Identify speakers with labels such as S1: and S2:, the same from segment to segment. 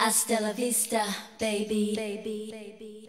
S1: Hasta la vista, baby, baby, baby.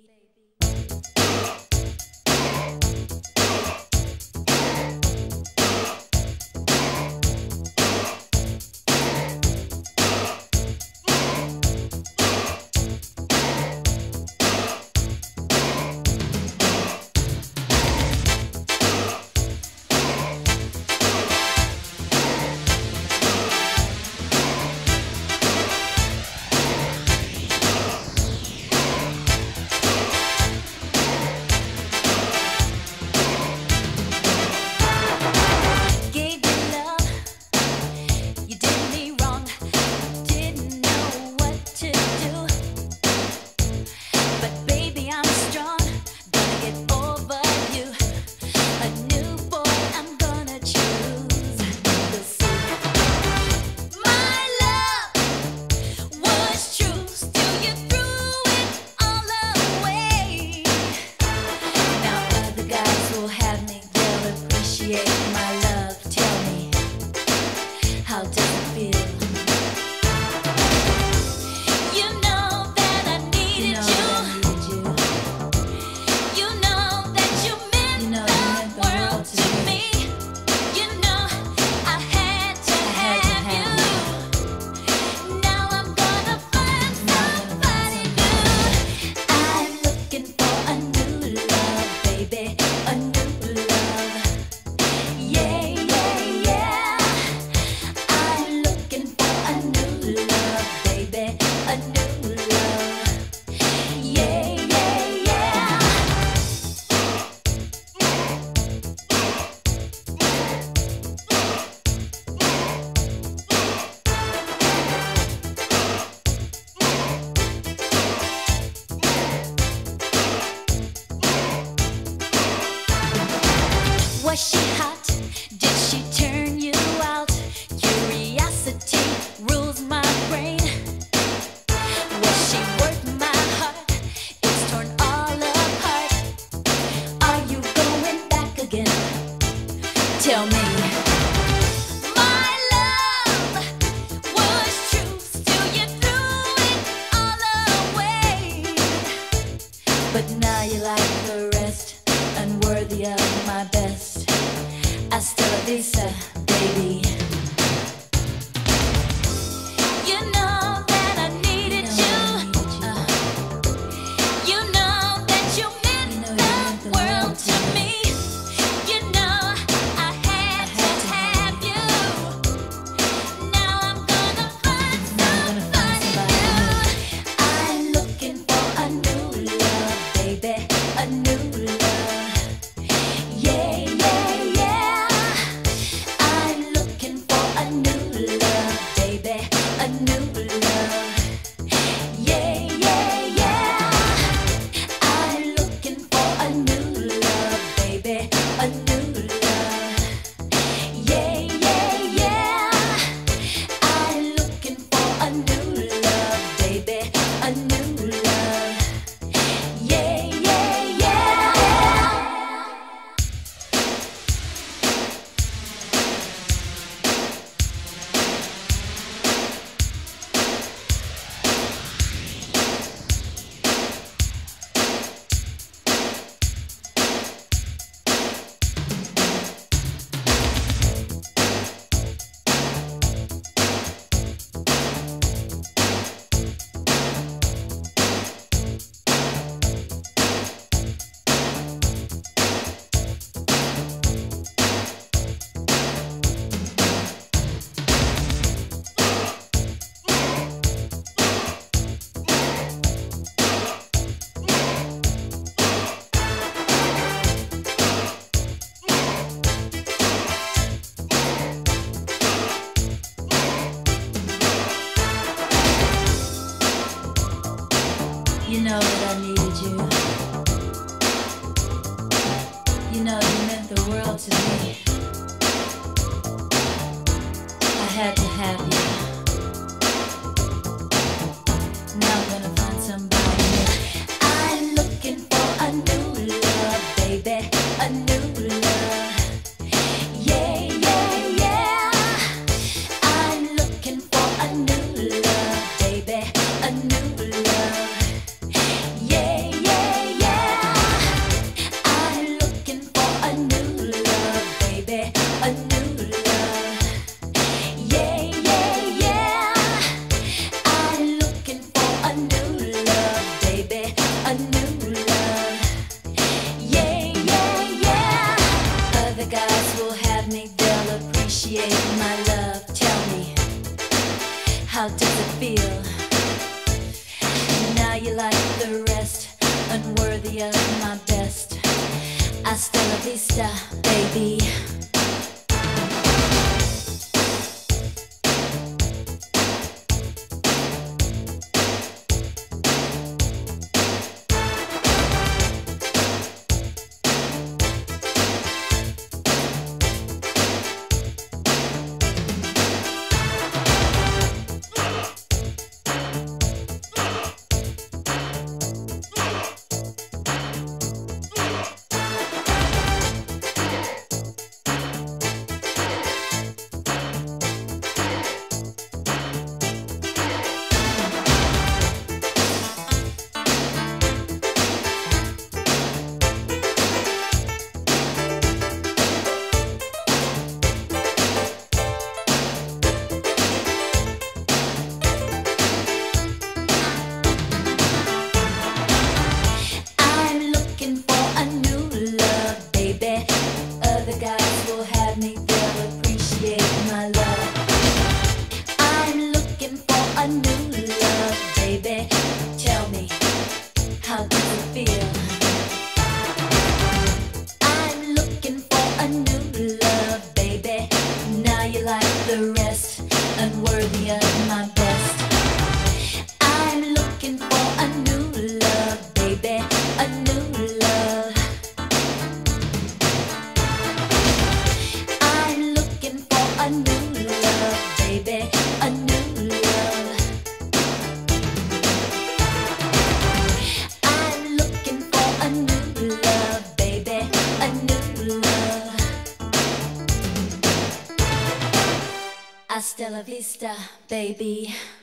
S1: Was she hot? Did she turn you out? Curiosity rules my brain. Was she worth my heart? It's torn all apart. Are you going back again? Tell me. My love was true, still you threw it all away. But now you like the rest, unworthy of my best. Hasta la vista, baby. You know that I needed you. You know that you meant the world to me. You know I had to have you. Now I'm gonna find somebody new. I'm looking for a new love, baby, a new love. You know that I needed you. You know you meant the world to me. I had to have you. Now I'm gonna find somebody new. I'm looking for a new love, baby, a new love. Yeah, yeah, yeah. I'm looking for a new love, baby. How does it feel? Now you like the rest, unworthy of my best. Hasta la vista, baby. The rest, unworthy of my best. I'm looking for a new love, baby, a new love. I'm looking for a new love, baby, a new love. I'm looking for a new love, baby, a new love. Hasta la vista, baby.